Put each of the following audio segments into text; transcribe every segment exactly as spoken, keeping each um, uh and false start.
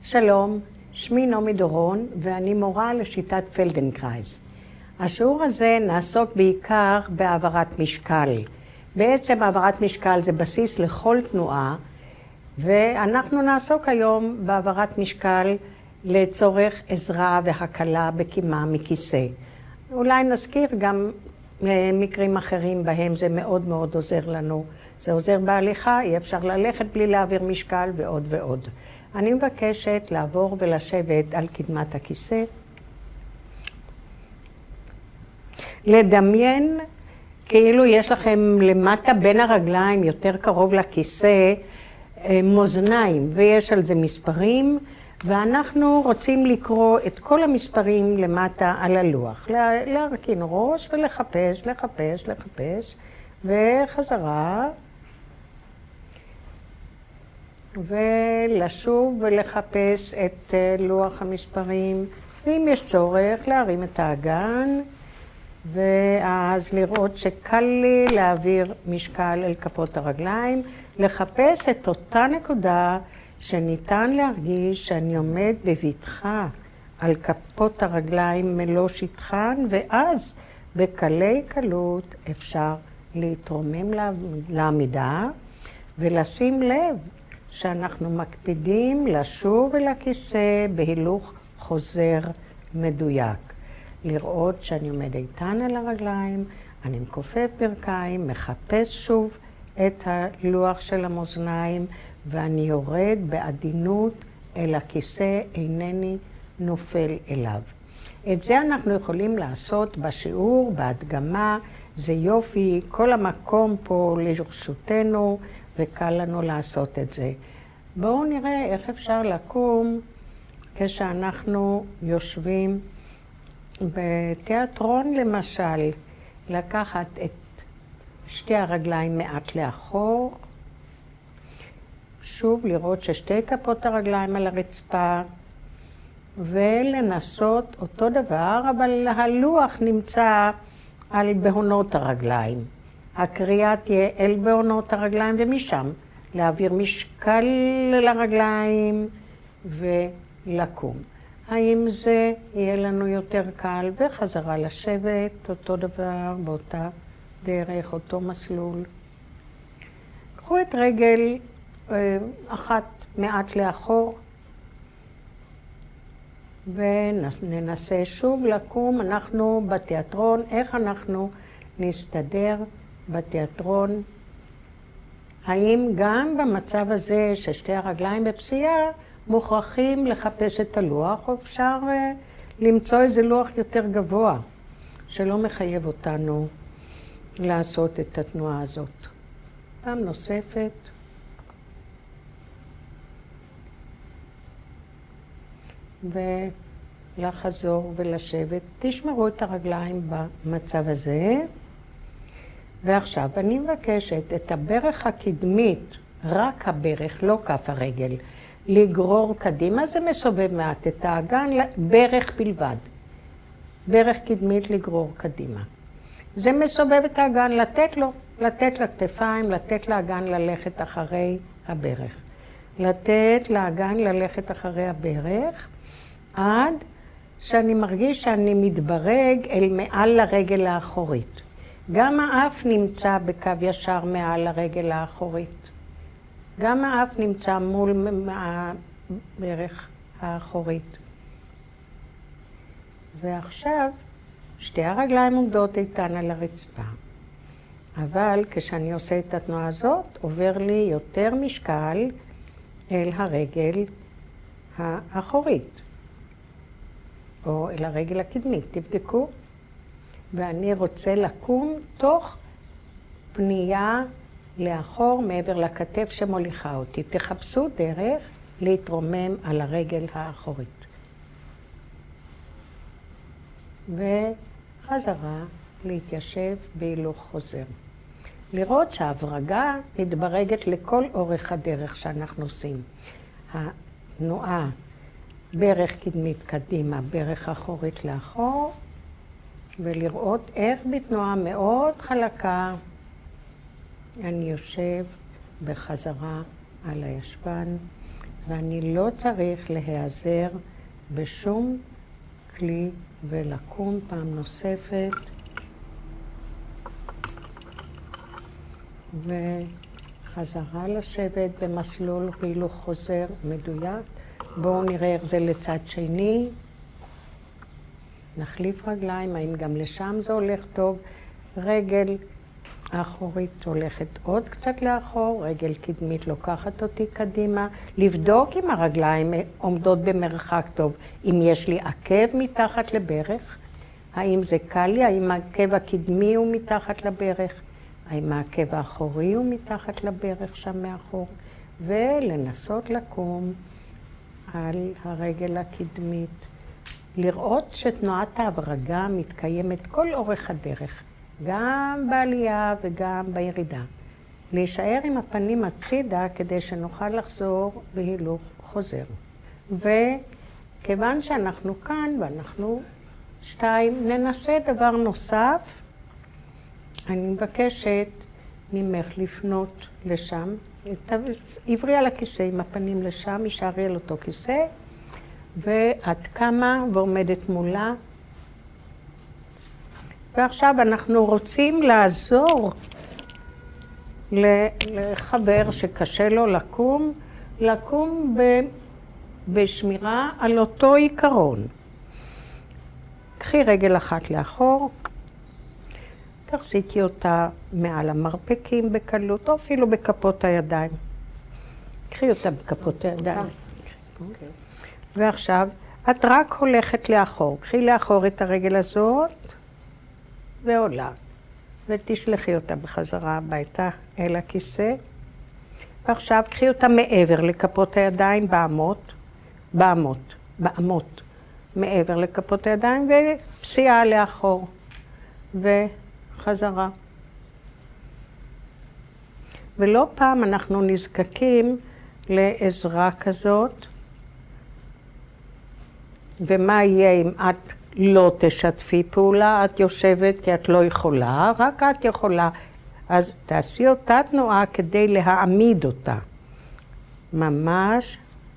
שלום, שמי נעמי דורון ואני מורה לשיטת פלדנקרייז. השיעור הזה נעסוק בעיקר בהעברת משקל. בעצם העברת משקל זה בסיס לכל תנועה, ואנחנו נעסוק היום בהעברת משקל לצורך עזרה והקלה בקימה מכיסא. אולי נזכיר גם מקרים אחרים בהם זה מאוד מאוד עוזר לנו. זה עוזר בהליכה, אי אפשר ללכת בלי להעביר משקל ועוד ועוד. אני מבקשת לעבור ולשבת על קדמת הכיסא. לדמיין כאילו יש לכם למטה בין הרגליים, יותר קרוב לכיסא, מאזניים, ויש על זה מספרים, ואנחנו רוצים לקרוא את כל המספרים למטה על הלוח. להרכין ראש ולחפש, לחפש, לחפש, וחזרה. ולשוב ולחפש את לוח המספרים, ואם יש צורך להרים את האגן, ואז לראות שקל לי להעביר משקל אל כפות הרגליים, לחפש את אותה נקודה שניתן להרגיש שאני עומד בבטחה על כפות הרגליים מלוא שטחן, ואז בקלי קלות אפשר להתרומם לעמידה ולשים לב שאנחנו מקפידים לשוב אל הכיסא בהילוך חוזר מדויק. לראות שאני עומד איתן על הרגליים, אני מכופף ברכיים, מחפש שוב את הלוח של המאזניים, ואני יורד בעדינות אל הכיסא, אינני נופל אליו. את זה אנחנו יכולים לעשות בשיעור, בהדגמה, זה יופי, כל המקום פה לרשותנו, וקל לנו לעשות את זה. בואו נראה איך אפשר לקום כשאנחנו יושבים בתיאטרון למשל, לקחת את שתי הרגליים מעט לאחור, שוב לראות ששתי כפות הרגליים על הרצפה, ולנסות אותו דבר, אבל הלוח נמצא על בהונות הרגליים. הקריאה תהיה אל בעונות הרגליים, ומשם להעביר משקל לרגליים ולקום. האם זה יהיה לנו יותר קל? וחזרה לשבת, אותו דבר, באותה דרך, אותו מסלול. קחו את רגל אחת מעט לאחור, וננסה שוב לקום. אנחנו בתיאטרון, איך אנחנו נסתדר בתיאטרון? האם גם במצב הזה ששתי הרגליים בפסיעה מוכרחים לחפש את הלוח, או אפשר למצוא איזה לוח יותר גבוה שלא מחייב אותנו לעשות את התנועה הזאת? פעם נוספת. ולחזור ולשבת. תשמרו את הרגליים במצב הזה. ועכשיו אני מבקשת את הברך הקדמית, רק הברך, לא כף הרגל, לגרור קדימה. זה מסובב מעט את האגן, ברך בלבד. ברך קדמית לגרור קדימה. זה מסובב את האגן, לתת לו, לתת לכתפיים, לתת לאגן ללכת אחרי הברך. לתת לאגן ללכת אחרי הברך, עד שאני מרגיש שאני מתברג אל מעל לרגל האחורית. גם האף נמצא בקו ישר מעל הרגל האחורית. גם האף נמצא מול הברך האחורית. ועכשיו שתי הרגליים עומדות איתן על הרצפה. אבל כשאני עושה את התנועה הזאת, עובר לי יותר משקל אל הרגל האחורית, או אל הרגל הקדמית. תבדקו. ואני רוצה לקום תוך פנייה לאחור מעבר לכתף שמוליכה אותי. תחפשו דרך להתרומם על הרגל האחורית. וחזרה להתיישב בהילוך חוזר. לראות שההברגה מתברגת לכל אורך הדרך שאנחנו עושים. התנועה ברך קדמית קדימה, ברך אחורית לאחור, ולראות איך בתנועה מאוד חלקה אני יושב בחזרה על הישבן, ואני לא צריך להיעזר בשום כלי ולקום פעם נוספת. וחזרה לשבת במסלול הילוך חוזר מדויק. בואו נראה איך זה לצד שני. נחליף רגליים, האם גם לשם זה הולך טוב. רגל האחורית הולכת עוד קצת לאחור, רגל קדמית לוקחת אותי קדימה. לבדוק אם הרגליים עומדות במרחק טוב. אם יש לי עקב מתחת לברך, האם זה קל לי, האם העקב הקדמי הוא מתחת לברך, האם העקב האחורי הוא מתחת לברך שם מאחור, ולנסות לקום על הרגל הקדמית. לראות שתנועת ההברגה מתקיימת כל אורך הדרך, גם בעלייה וגם בירידה. להישאר עם הפנים הצידה כדי שנוכל לחזור בהילוך חוזר. וכיוון שאנחנו כאן ואנחנו שתיים, ננסה דבר נוסף. אני מבקשת ממך לפנות לשם. עברי על הכיסא עם הפנים לשם, יישארי על אותו כיסא, ואת קמה ועומדת מולה. ועכשיו אנחנו רוצים לעזור לחבר שקשה לו לקום, לקום בשמירה על אותו עיקרון. קחי רגל אחת לאחור, תחזיקי אותה מעל המרפקים בקלות, או אפילו בכפות הידיים. קחי אותה בכפות הידיים. Okay. ועכשיו, את רק הולכת לאחור. קחי לאחור את הרגל הזאת, ועולה. ותשלחי אותה בחזרה הביתה אל הכיסא. ועכשיו, קחי אותה מעבר לכפות הידיים באמות, באמות, באמות. מעבר לכפות הידיים, ופסיעה לאחור. וחזרה. ולא פעם אנחנו נזקקים לעזרה כזאת. ומה יהיה אם את לא תשתפי פעולה? את יושבת כי את לא יכולה, רק את יכולה. אז תעשי אותה תנועה כדי להעמיד אותה. ממש.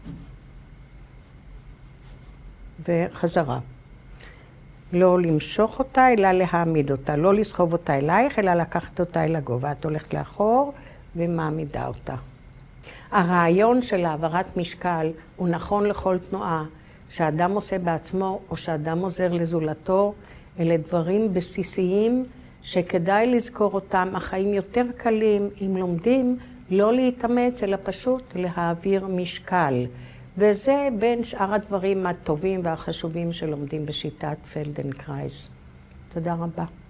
וחזרה. לא למשוך אותה, אלא להעמיד אותה. לא לסחוב אותה אלייך, אלא לקחת אותה אל הגובה. את הולכת לאחור ומעמידה אותה. הרעיון של העברת משקל הוא נכון לכל תנועה שאדם עושה בעצמו או שאדם עוזר לזולתו. אלה דברים בסיסיים שכדאי לזכור אותם. החיים יותר קלים אם לומדים לא להתאמץ, אלא פשוט להעביר משקל. וזה בין שאר הדברים הטובים והחשובים שלומדים בשיטת פלדנקרייס. תודה רבה.